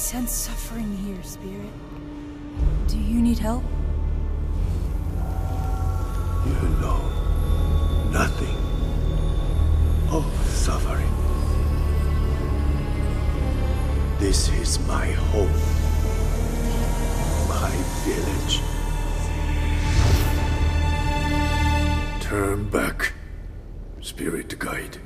sense suffering here, Spirit. Do you need help? You know nothing of suffering. This is my home, my village. Turn back, Spirit Guide.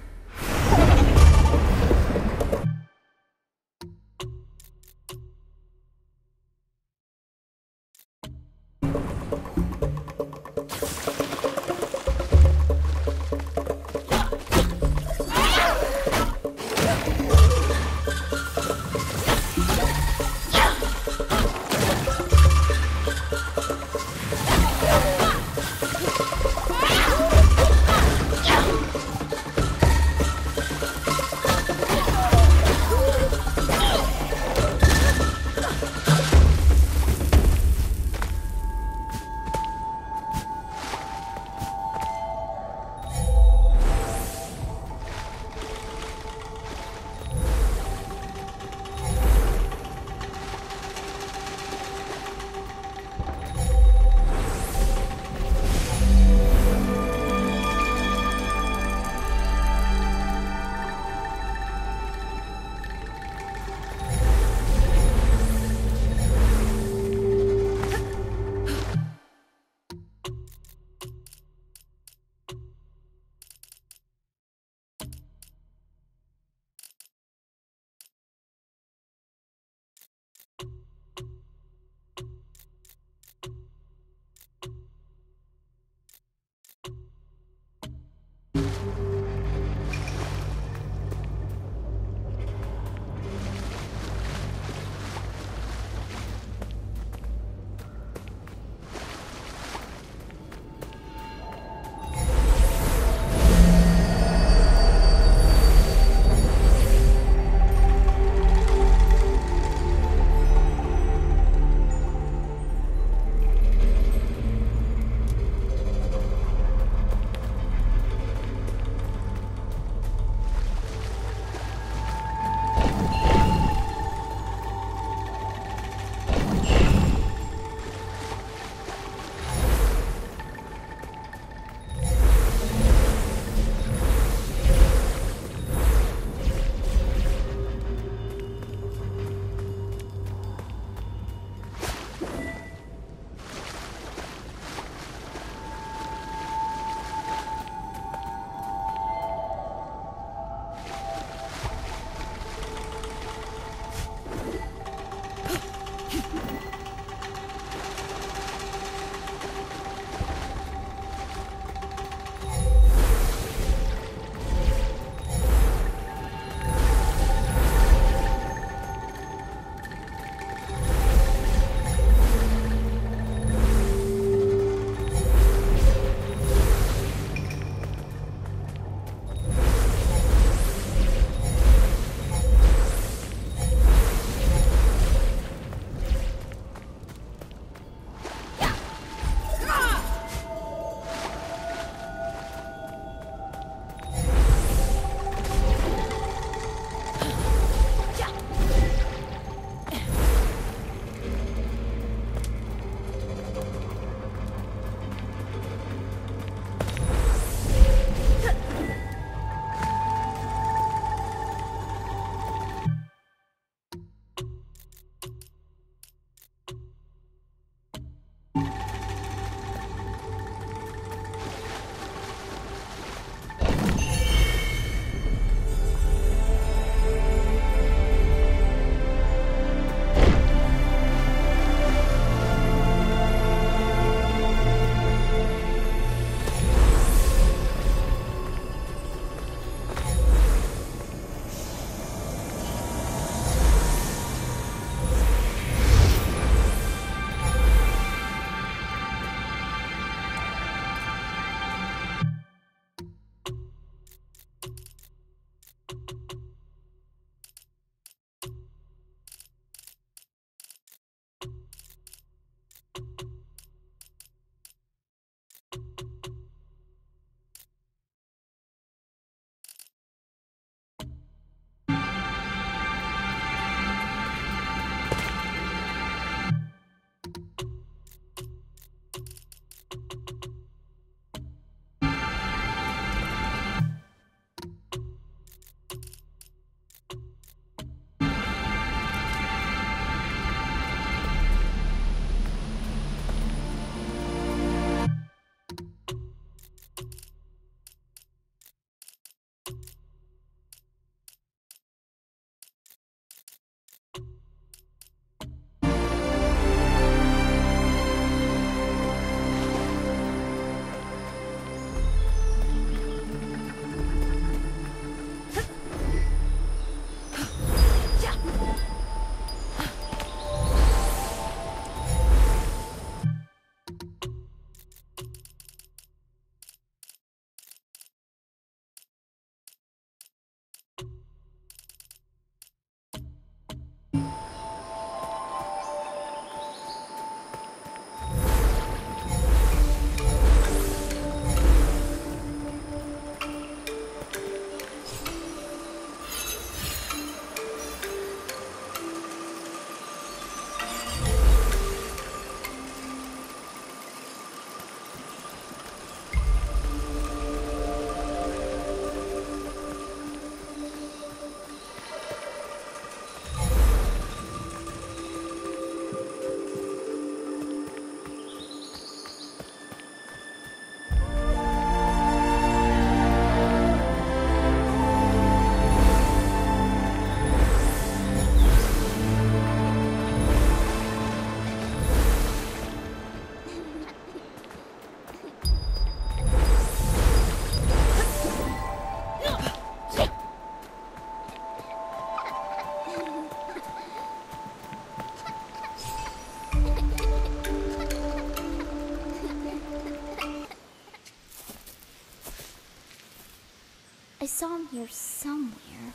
saw him here somewhere.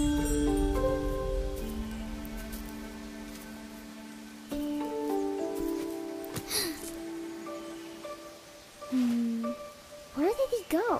Where did he go?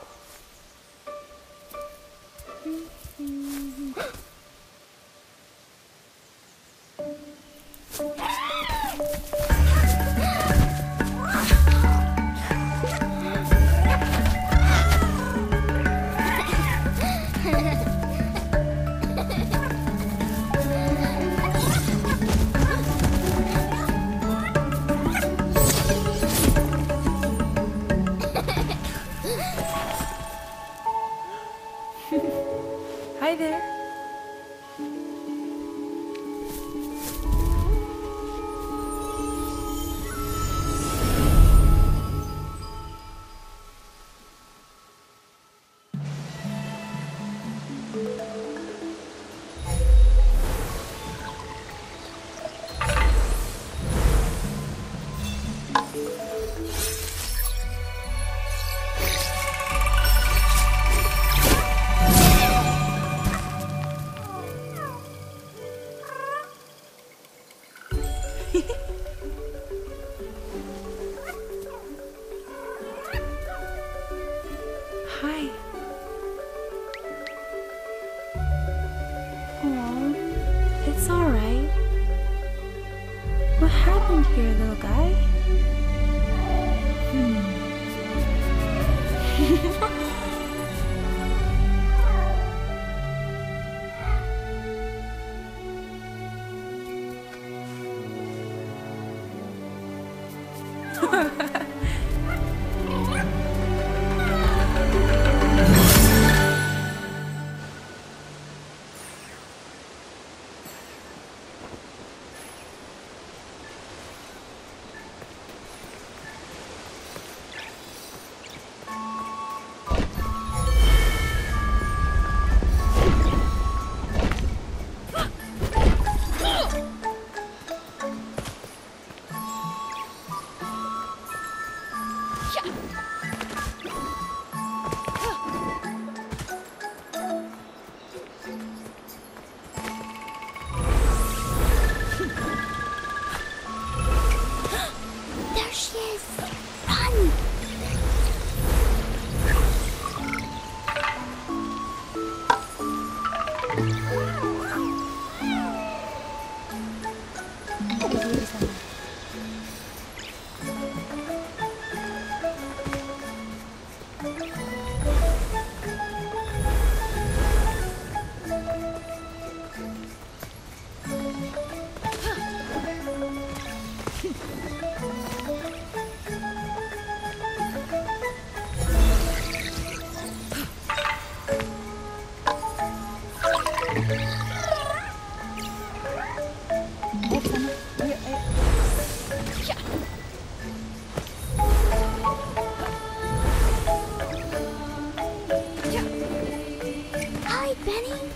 Hi there. Hi. Oh, it's all right. What happened here, little guy? There she is! Run! Hi, Benny!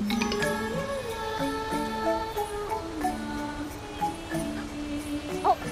Oh!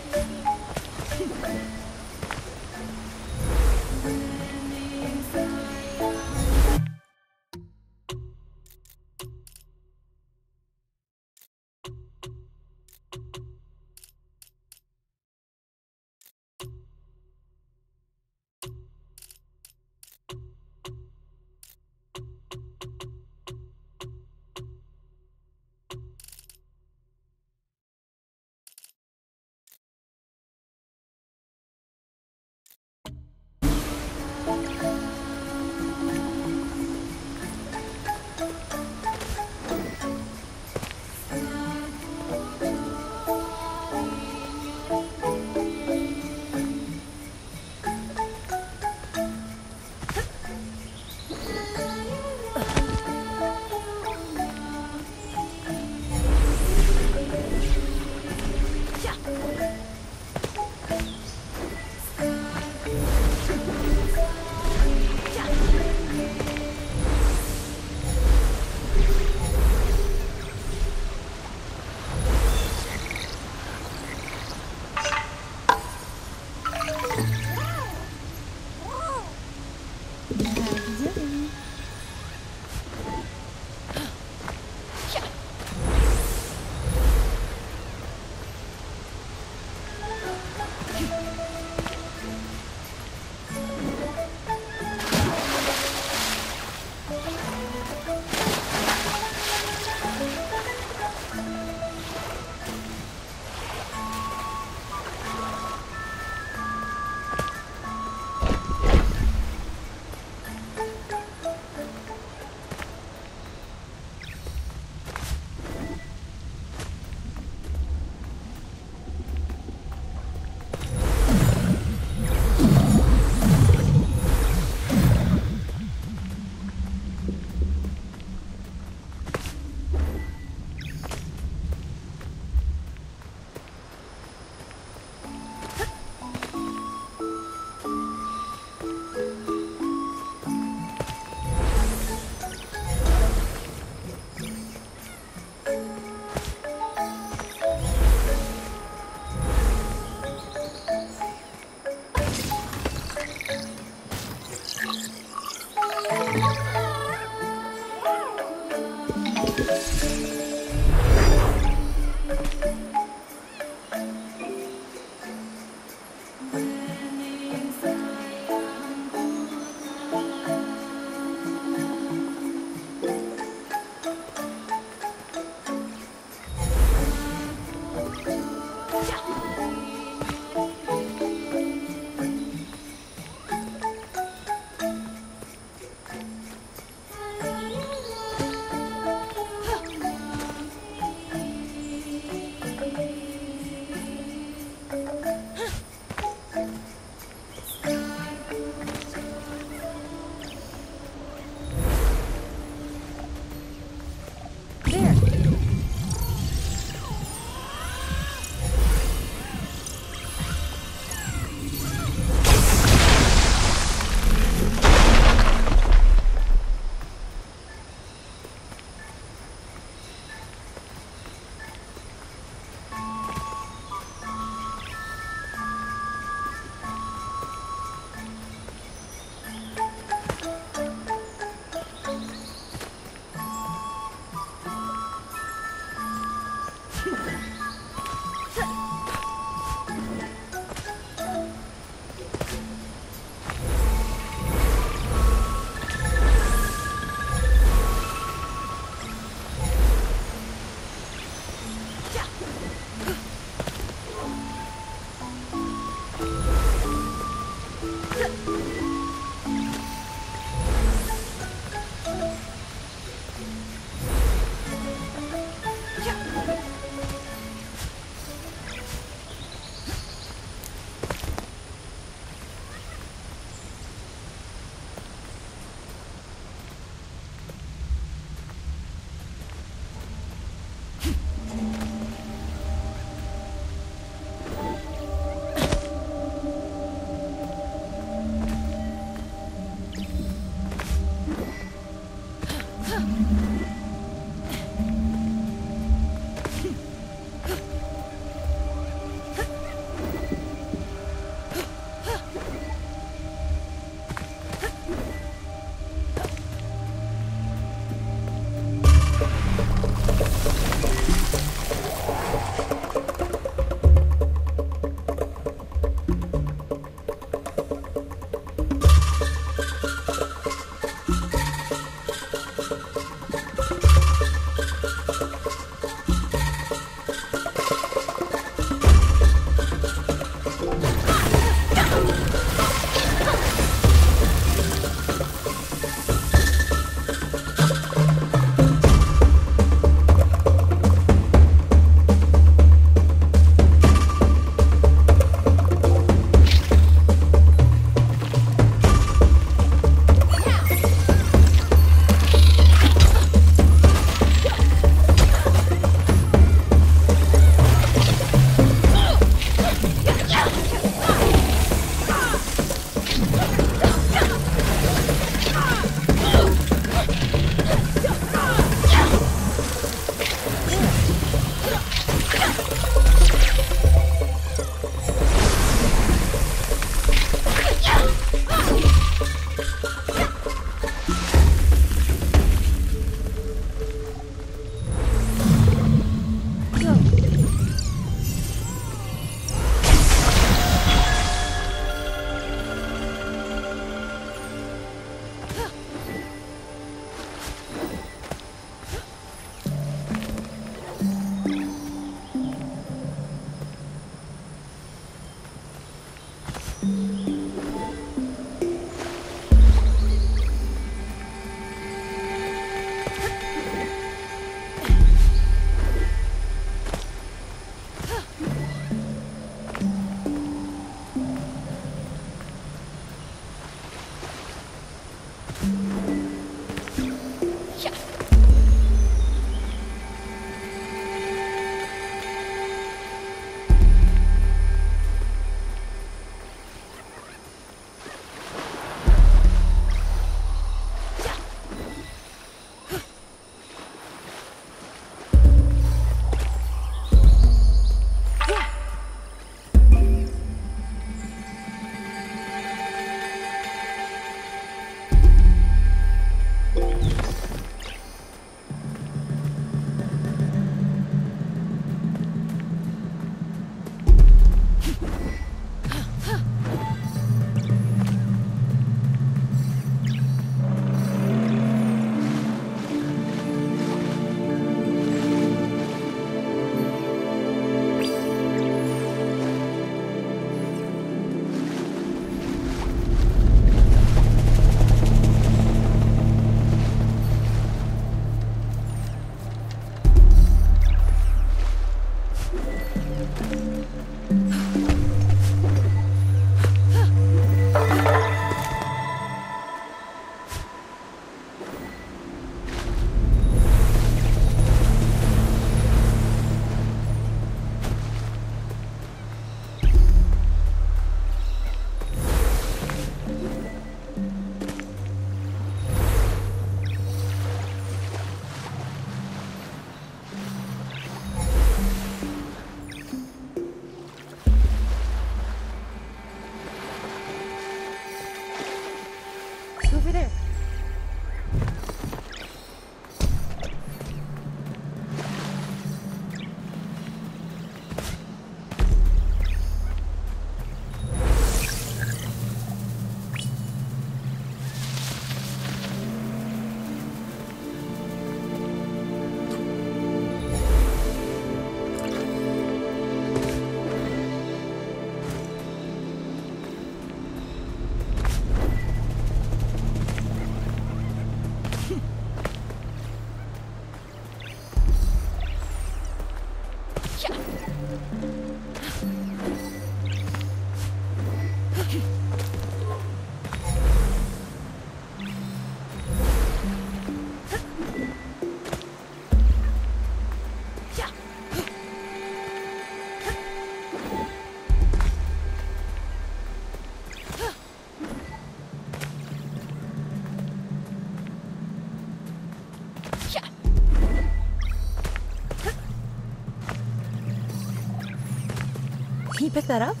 Can you pick that up?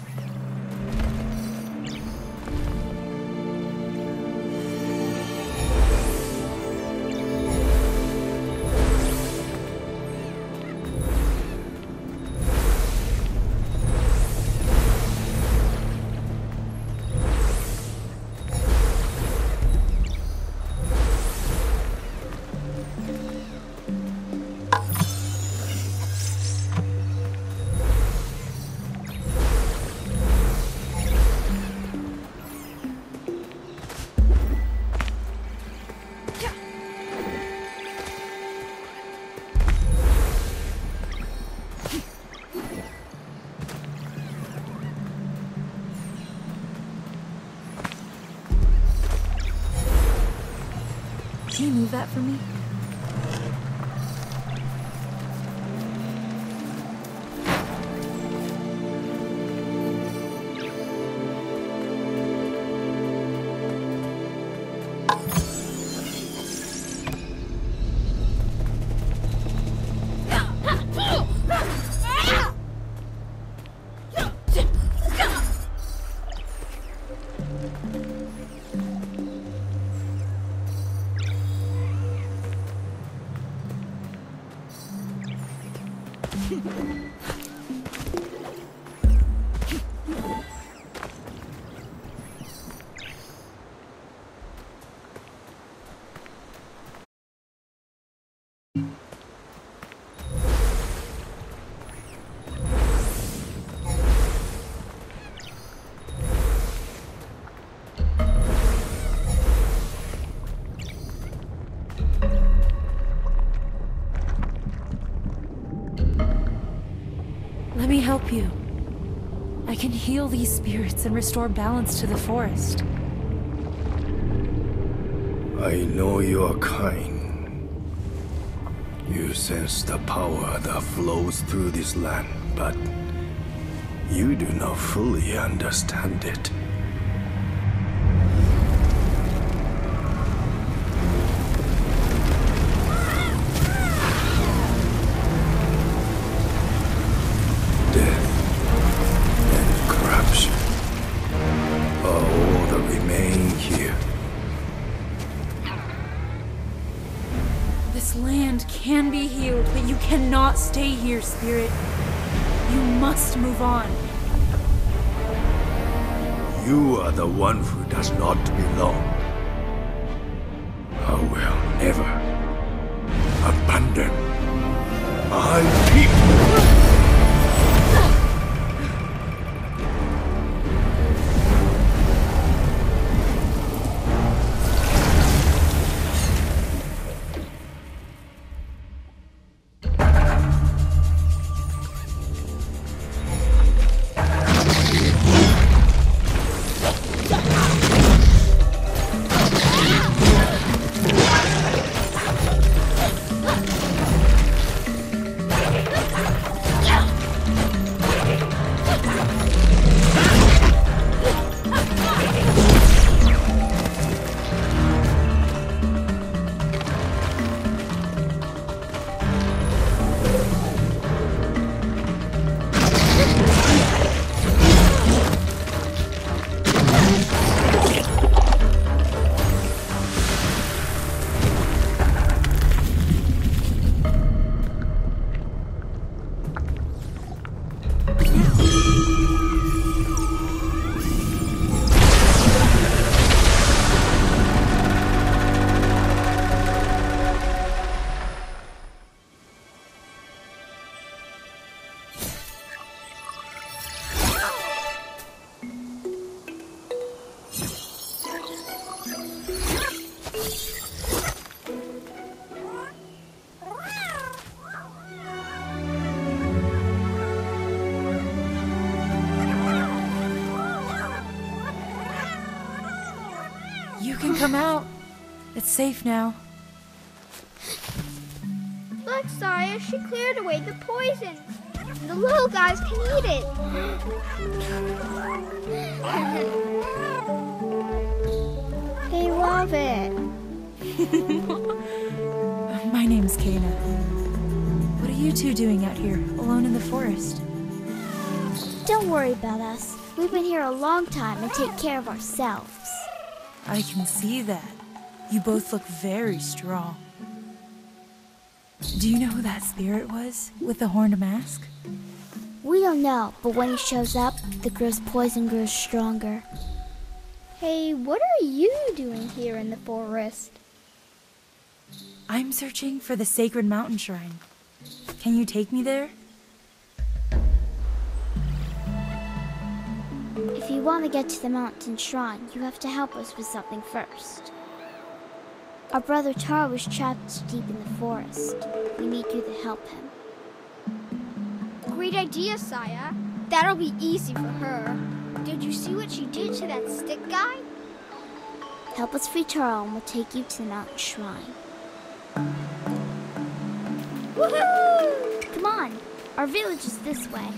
Can you move that for me? Let me help you. I can heal these spirits and restore balance to the forest. I know you're kind. You sense the power that flows through this land, but you do not fully understand it. This land can be healed, but you cannot stay here, Spirit. You must move on. You are the one who does not belong. I will never abandon my people. You can come out. It's safe now. Look, Saya, she cleared away the poison. The little guys can eat it. They love it. My name's Kana. What are you two doing out here, alone in the forest? Don't worry about us. We've been here a long time and take care of ourselves. I can see that. You both look very strong. Do you know who that spirit was with the horned mask? We don't know, but when he shows up, the girl's poison grows stronger. Hey, what are you doing here in the forest? I'm searching for the sacred mountain shrine. Can you take me there? If you want to get to the mountain shrine, you have to help us with something first. Our brother Taro was trapped deep in the forest. We need you to help him. Great idea, Saya. That'll be easy for her. Did you see what she did to that stick guy? Help us free Taro and we'll take you to the mountain shrine. Woohoo! Come on, our village is this way.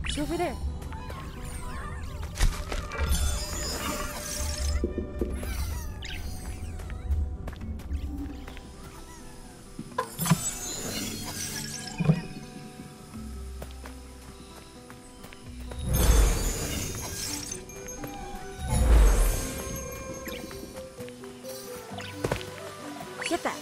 It's over there. Get that.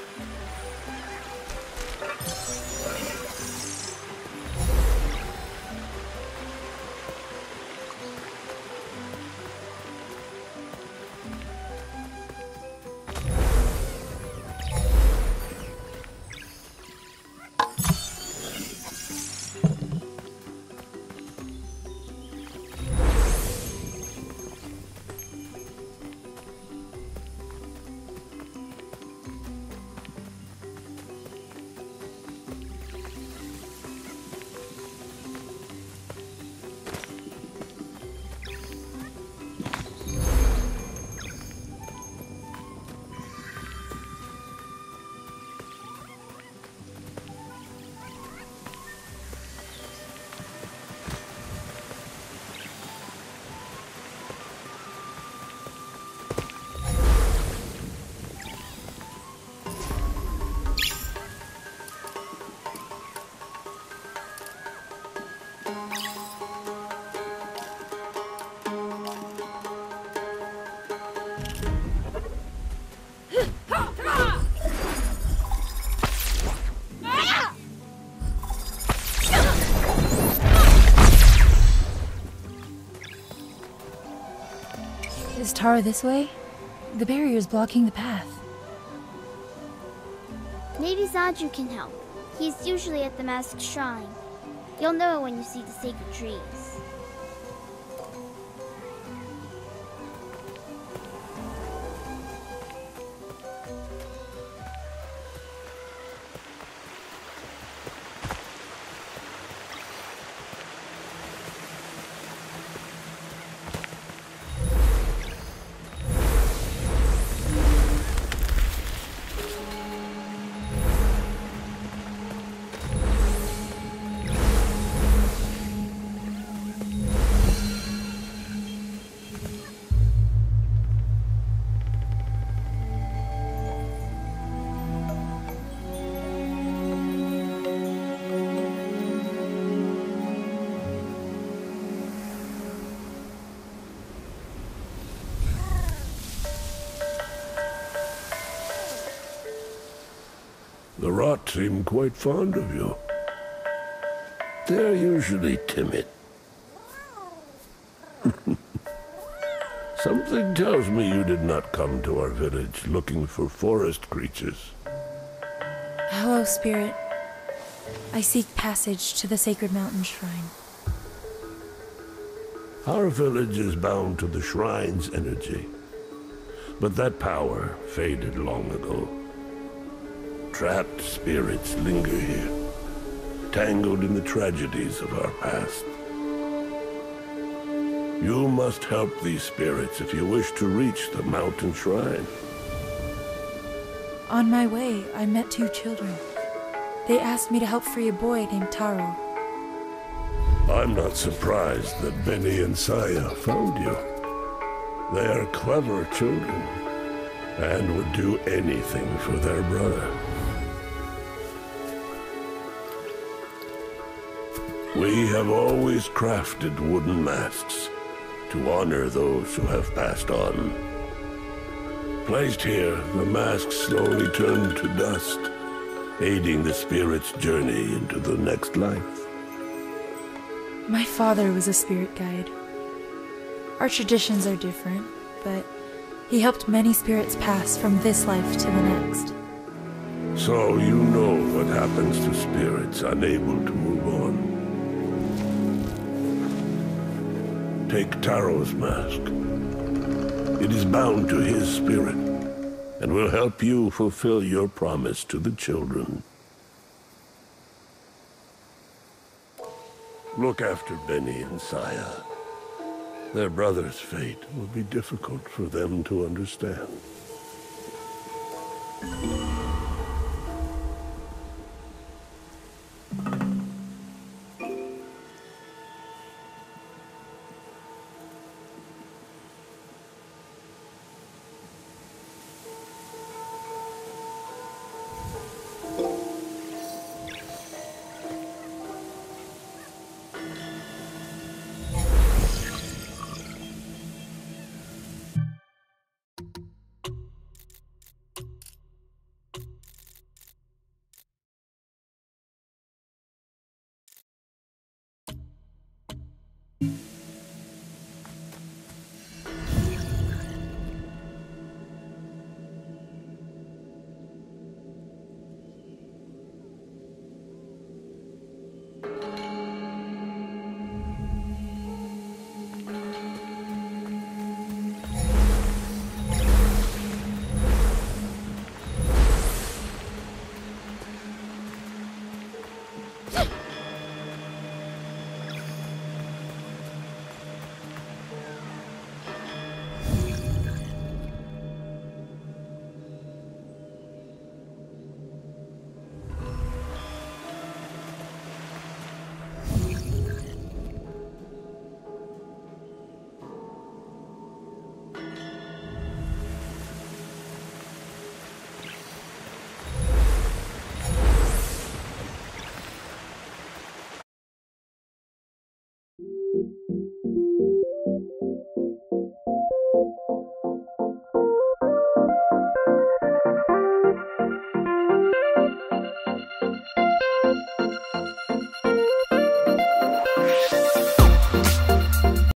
Is Taro this way? The barrier's blocking the path. Maybe Zaju can help. He's usually at the Masked Shrine. You'll know it when you see the sacred trees. The rot seem quite fond of you. They're usually timid. Something tells me you did not come to our village looking for forest creatures. Hello, Spirit. I seek passage to the Sacred Mountain Shrine. Our village is bound to the shrine's energy, but that power faded long ago. Trapped spirits linger here, tangled in the tragedies of our past. You must help these spirits if you wish to reach the mountain shrine. On my way, I met two children. They asked me to help free a boy named Taro. I'm not surprised that Benny and Saya found you. They are clever children, and would do anything for their brother. We have always crafted wooden masks to honor those who have passed on. Placed here, the masks slowly turn to dust, aiding the spirit's journey into the next life. My father was a spirit guide. Our traditions are different, but he helped many spirits pass from this life to the next. So you know what happens to spirits unable to move on. Take Taro's mask. It is bound to his spirit, and will help you fulfill your promise to the children. Look after Benny and Saya. Their brother's fate will be difficult for them to understand.